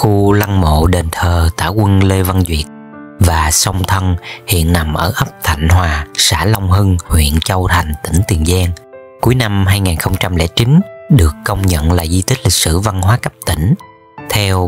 Khu lăng mộ đền thờ Tả quân Lê Văn Duyệt và song Thân hiện nằm ở ấp Thạnh Hòa, xã Long Hưng, huyện Châu Thành, tỉnh Tiền Giang. Cuối năm 2009 được công nhận là di tích lịch sử văn hóa cấp tỉnh. Theo